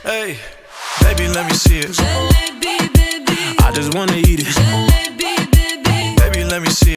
Hey, baby, let me see it. Jalebi, baby. I just wanna eat it.